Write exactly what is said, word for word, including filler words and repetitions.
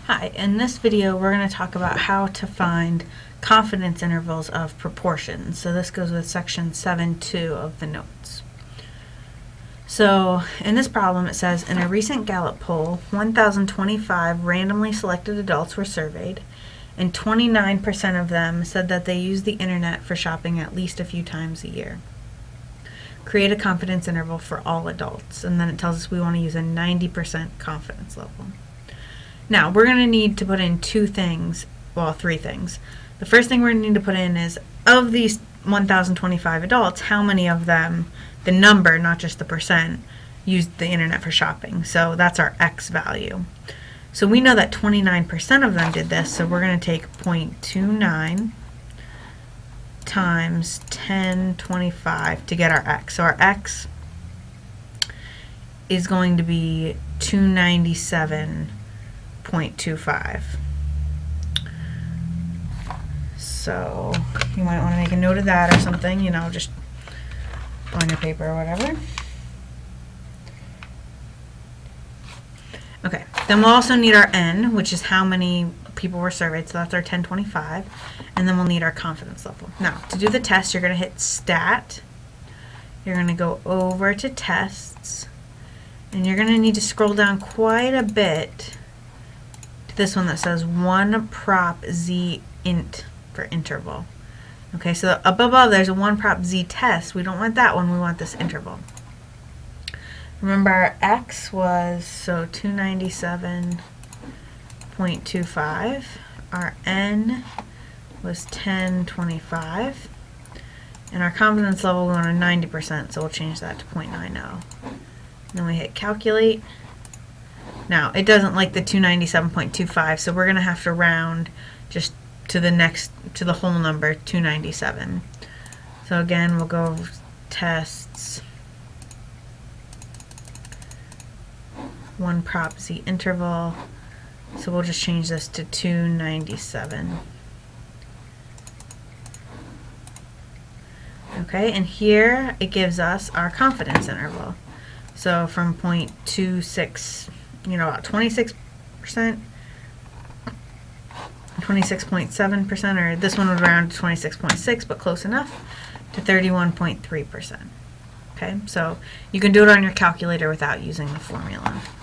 Hi, in this video we're going to talk about how to find confidence intervals of proportions. So this goes with section seven two of the notes. So in this problem it says, in a recent Gallup poll, one thousand twenty-five randomly selected adults were surveyed, and twenty-nine percent of them said that they use the internet for shopping at least a few times a year. Create a confidence interval for all adults, and then it tells us we want to use a ninety percent confidence level. Now, we're going to need to put in two things, well, three things. The first thing we're going to need to put in is, of these one thousand twenty-five adults, how many of them, the number, not just the percent, used the internet for shopping. So that's our X value. So we know that twenty-nine percent of them did this, so we're going to take zero point two nine times ten twenty-five to get our X. So our X is going to be two hundred ninety-seven point two five. So you might want to make a note of that or something, you know, just on your paper or whatever. Okay, then we'll also need our N, which is how many people were surveyed, so that's our ten twenty-five, and then we'll need our confidence level. Now, to do the test, you're going to hit Stat, you're going to go over to Tests, and you're going to need to scroll down quite a bit to this one that says one prop z int for interval. Okay, so up above there's a one prop z test. We don't want that one, we want this interval. Remember our X was, so two hundred ninety-seven point two five. Our N was ten twenty-five. And our confidence level we want a ninety percent, so we'll change that to zero point nine zero. Then we hit calculate. Now, it doesn't like the two hundred ninety-seven point two five, so we're going to have to round just to the next, to the whole number, two hundred ninety-seven. So again, we'll go tests, one prop z interval, so we'll just change this to two hundred ninety-seven. Okay, and here it gives us our confidence interval. So from zero point two six, you know, about twenty-six percent, twenty-six point seven percent, or this one would round to twenty-six point six, but close enough, to thirty-one point three percent. Okay, so you can do it on your calculator without using the formula.